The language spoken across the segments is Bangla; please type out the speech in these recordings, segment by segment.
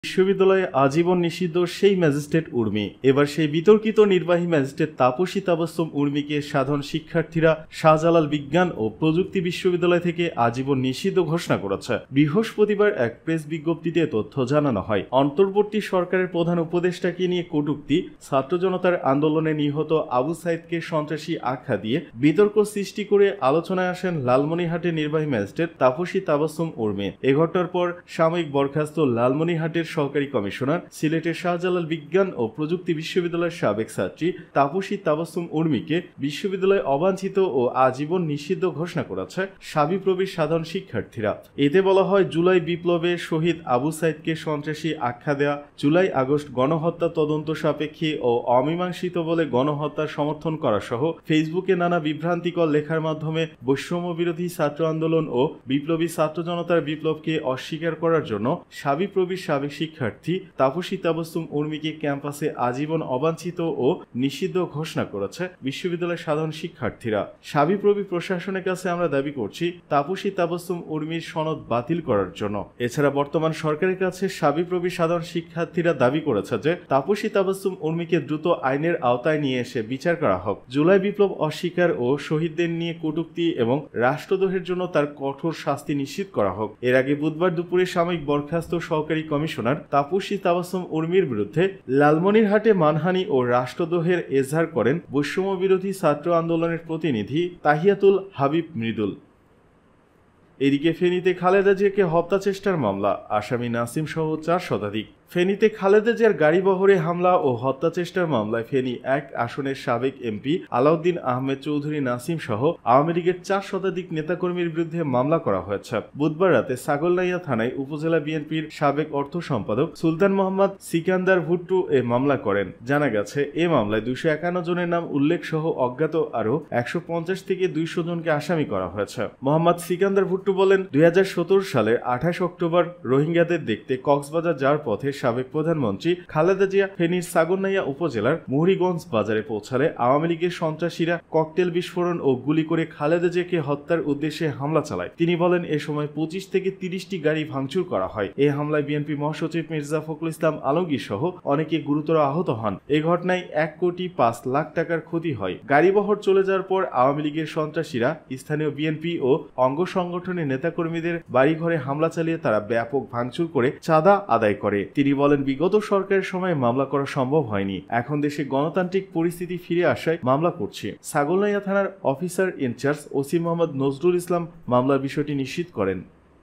বিশ্ববিদ্যালয়ে আজীবন নিষিদ্ধ সেই ম্যাজিস্ট্রেট উর্মি এবার সেই বিতর্কিত নির্বাহী ম্যাজিস্ট্রেট তাপসী তাবাসসুম উর্মিকে সাধারণ শিক্ষার্থীরা শাহজালাল বিজ্ঞান ও প্রযুক্তি বিশ্ববিদ্যালয় থেকে আজীবন নিষিদ্ধ ঘোষণা করেছে। বৃহস্পতিবার এক প্রেস বিজ্ঞপ্তিতে তথ্য জানানো হয়। অন্তর্বর্তী সরকারের প্রধান উপদেষ্টাকে নিয়ে কটূক্তি, ছাত্র জনতার আন্দোলনে নিহত আবু সাইদকে সন্ত্রাসী আখ্যা দিয়ে বিতর্ক সৃষ্টি করে আলোচনায় আসেন লালমনিরহাটের নির্বাহী ম্যাজিস্ট্রেট তাপসী তাবাসসুম উর্মি। এ ঘটনার পর সাময়িক বরখাস্ত লালমনিরহাটের সহকারী কমিশনার, সিলেটের শাহজালাল বিজ্ঞান ও প্রযুক্তি বিশ্ববিদ্যালয়ের সাবেক ছাত্রী তাপসী তাবাসসুম উর্মিকে বিশ্ববিদ্যালয়ে অবাঞ্ছিত ও আজীবন নিষিদ্ধ ঘোষণা করেছে শাবিপ্রবির সাধারণ শিক্ষার্থীরা। এতে বলা হয়, জুলাই বিপ্লবে শহীদ আবু সাইদকে সন্ত্রাসী আখ্যা দেয়া, জুলাই আগস্ট গণহত্যা তদন্ত সাপেক্ষে ও অমীমাংসিত বলে গণহত্যার সমর্থন করা সহ ফেসবুকে নানা বিভ্রান্তিকর লেখার মাধ্যমে বৈষম্য বিরোধী ছাত্র আন্দোলন ও বিপ্লবী ছাত্র জনতার বিপ্লবকে অস্বীকার করার জন্য শাবিপ্রবির সাবেক শিক্ষার্থী তাপসী তাবাসসুম উর্মিকে ক্যাম্পাসে আজীবন অবাঞ্ছিত ও নিষিদ্ধ ঘোষণা করেছে বিশ্ববিদ্যালয়ের সাধারণ শিক্ষার্থীরা। শাবিপ্রবি প্রশাসনের কাছে আমরা দাবি করছি তাপসী তাবাসসুম উর্মির সনদ বাতিল করার জন্য। এছাড়া বর্তমান সরকারের কাছে শাবিপ্রবি সাধারণ শিক্ষার্থীরা দাবি করেছে যে তাপসী তাবাসসুম উর্মিকে দ্রুত আইনের আওতায় নিয়ে এসে বিচার করা হোক। জুলাই বিপ্লব অস্বীকার ও শহীদদের নিয়ে কটূক্তি এবং রাষ্ট্রদ্রোহের জন্য তার কঠোর শাস্তি নিশ্চিত করা হোক। এর আগে বুধবার দুপুরে সাময়িক বরখাস্ত সহকারী কমিশনার তাপসী তাবাসসুম উর্মির বিরুদ্ধে লালমনিরহাটে মানহানি ও রাষ্ট্রদ্রোহের এজাহার করেন বৈষম্য বিরোধী ছাত্র আন্দোলনের প্রতিনিধি তাহিয়াতুল হাবিব মৃদুল। এদিকে ফেনীতে খালেদা জিয়াকে হত্যা চেষ্টার মামলা, আসামি নাসিম সহ 4 শতাধিক। ফেনীতে খালেদা জিয়ার গাড়িবহরে হামলা ও হত্যা চেষ্টার মামলায় ফেনী 1 আসনের সাবেক এমপি আলাউদ্দিন আহমেদ চৌধুরী নাসিম সহ আওয়ামী লীগের 4 শতাধিক নেতাকর্মীর বিরুদ্ধে মামলা করা হয়েছে। বুধবার রাতে ছাগলনাইয়া থানায় উপজেলা বিএনপির সাবেক অর্থ সম্পাদক সুলতান মোহাম্মদ সিকান্দার ভুট্টু এ মামলা করেন। জানা গেছে, এ মামলায় 251 জনের নাম উল্লেখ সহ অজ্ঞাত আরও 150 থেকে 200 জনকে আসামি করা হয়েছে। মোহাম্মদ সিকান্দার ভুট্টু বলেন, 2017 সালের 28 অক্টোবর রোহিঙ্গাদের দেখতে কক্সবাজার যাওয়ার পথে সাবেক প্রধানমন্ত্রী খালেদা জিয়া ফেনীর ছাগলনাইয়া উপজেলার মুহুরীগঞ্জ বাজারে পৌঁছালে আওয়ামী লীগের সন্ত্রাসীরা ককটেল বিস্ফোরণ ও গুলি করে খালেদা জিয়াকে হত্যার উদ্দেশ্যে হামলা চালায়। তিনি বলেন, এ সময় 25 থেকে 30টি গাড়ি ভাঙচুর করা হয়। এই হামলায় বিএনপি মহাসচিব মির্জা ফখরুল ইসলাম আলমগীর সহ অনেকে গুরুতর আহত হন। এই ঘটনায় 1,05,00,000 টাকার ক্ষতি হয়। গাড়িবহর চলে যাওয়ার পর আওয়ামী লীগের সন্ত্রাসীরা স্থানীয় বিএনপি ও অঙ্গ সংগঠনের নেতাকর্মীদের বাড়িঘরে হামলা চালিয়ে তারা ব্যাপক ভাঙচুর করে চাঁদা আদায় করে। তিনি বলেন, বিগত সরকারের সময় মামলা করা সম্ভব হয়নি, এখন দেশে গণতান্ত্রিক পরিস্থিতি ফিরে আসায় মামলা করছে। ছাগলনাইয়া থানার officer in charge OC Mohammad Nazrul Islam মামলার বিষয়টি নিশ্চিত করেন।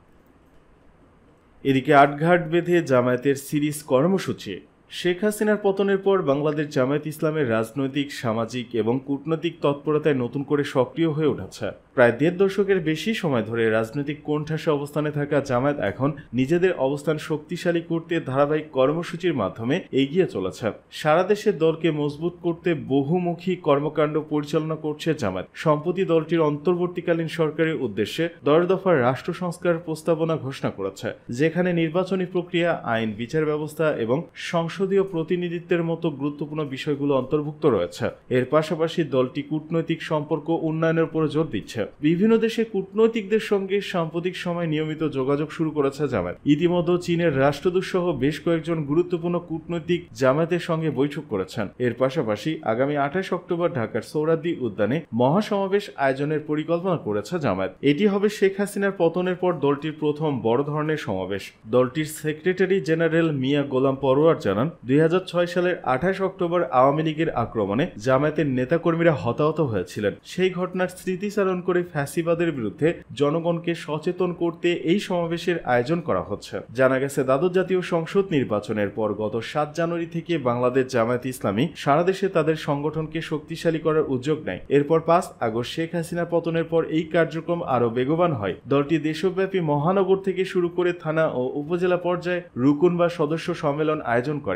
এদিকে আটঘাট বেঁধে জামায়াতের সিরিজ কর্মসূচি। শেখ হাসিনার পতনের পর বাংলাদেশ জামায়াত ইসলামের রাজনৈতিক, সামাজিক এবং কূটনৈতিক তৎপরতায় নতুন করে সক্রিয় হয়ে উঠেছে। প্রায় 1.5 দশকের বেশি সময় ধরে রাজনৈতিক কোণঠাসা অবস্থানে থাকা জামায়াত এখন নিজেদের অবস্থান শক্তিশালী করতে ধারাবাহিক কর্মসূচির মাধ্যমে এগিয়ে চলেছে। সারা দেশের দলকে মজবুত করতে বহুমুখী কর্মকাণ্ড পরিচালনা করছে জামায়াত। সম্প্রতি দলটির অন্তর্বর্তীকালীন সরকারের উদ্দেশ্যে 10 দফার রাষ্ট্র সংস্কার প্রস্তাবনা ঘোষণা করেছে, যেখানে নির্বাচনী প্রক্রিয়া, আইন, বিচার ব্যবস্থা এবং সংসদীয় প্রতিনিধিত্বের মতো গুরুত্বপূর্ণ বিষয়গুলো অন্তর্ভুক্ত রয়েছে। এর পাশাপাশি দলটি কূটনৈতিক সম্পর্ক উন্নয়নের উপর জোর দিচ্ছে। বিভিন্ন দেশে কূটনৈতিকদের সঙ্গে সাম্প্রতিক সময় নিয়মিত যোগাযোগ শুরু করেছে জামায়াত। ইতিমধ্যে চীনের রাষ্ট্রদূত সহ বেশ কয়েকজন গুরুত্বপূর্ণ কূটনৈতিক জামায়াতের সঙ্গে বৈঠক করেছেন। এর পাশাপাশি আগামী 28 অক্টোবর ঢাকার সোহরাওয়ার্দী উদ্যানে মহাসমাবেশ আয়োজনের পরিকল্পনা করেছে জামায়াত। এটি হবে শেখ হাসিনার পতনের পর দলটির প্রথম বড় ধরনের সমাবেশ। দলটির সেক্রেটারি জেনারেল মিয়া গোলাম পরোয়ার জানান, 2006 সালের 28 অক্টোবর আওয়ামী লীগের আক্রমণে জামায়াতের নেতাকর্মীরা হতাহত হয়েছিলেন। সেই ঘটনার স্মৃতিচারণ করে ফ্যাসিবাদের বিরুদ্ধে জনগণকে সচেতন করতে এই সমাবেশের আয়োজন করা হচ্ছে। জানা গেছে, দ্বাদশ জাতীয় সংসদ নির্বাচনের পর গত 7 জানুয়ারি থেকে বাংলাদেশ জামায়াত ইসলামী সারা দেশে তাদের সংগঠনকে শক্তিশালী করার উদ্যোগ নেয়। এরপর 5 আগস্ট শেখ হাসিনার পতনের পর এই কার্যক্রম আরও বেগবান হয়। দলটি দেশব্যাপী মহানগর থেকে শুরু করে থানা ও উপজেলা পর্যায়ে রুকুন বা সদস্য সম্মেলন আয়োজন করে।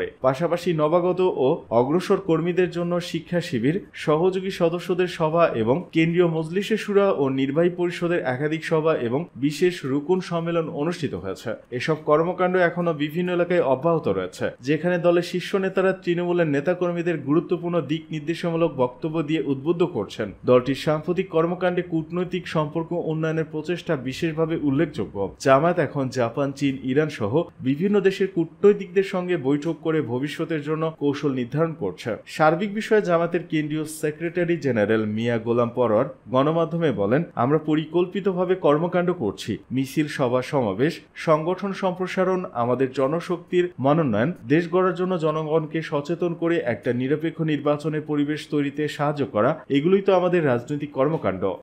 করে। পাশাপাশি নবাগত ও অগ্রসর কর্মীদের জন্য শিক্ষা শিবির, সহযোগী সদস্যদের সভা এবং কেন্দ্রীয় মজলিসে শুরা ও নির্বাহী পরিষদের একাধিক সভা এবং বিশেষ রুকুন সম্মেলন অনুষ্ঠিত হয়েছে। এসব কর্মকাণ্ড এখনো বিভিন্ন এলাকায় অব্যাহত রয়েছে, যেখানে দলের শীর্ষ নেতারা তৃণমূলের নেতাকর্মীদের গুরুত্বপূর্ণ দিক নির্দেশমূলক বক্তব্য দিয়ে উদ্বুদ্ধ করছেন। দলটির সাম্প্রতিক কর্মকাণ্ডে কূটনৈতিক সম্পর্ক উন্নয়নের প্রচেষ্টা বিশেষভাবে উল্লেখযোগ্য। জামায়াত এখন জাপান, চীন, ইরান সহ বিভিন্ন দেশের কূটনৈতিকদের সঙ্গে বৈঠক করে ভবিষ্যতের জন্য কৌশল নির্ধারণ করছে। সার্বিক বিষয়ে জামায়াতের কেন্দ্রীয় সেক্রেটারি জেনারেল মিয়া গোলাম পরোয়ার গণমাধ্যমে বলেন, আমরা পরিকল্পিতভাবে কর্মকাণ্ড করছি। মিছিল, সভা সমাবেশ, সংগঠন সম্প্রসারণ, আমাদের জনশক্তির মনোনয়ন, দেশ গড়ার জন্য জনগণকে সচেতন করে একটা নিরপেক্ষ নির্বাচনের পরিবেশ তৈরিতে সাহায্য করা, এগুলোই তো আমাদের রাজনৈতিক কর্মকাণ্ড।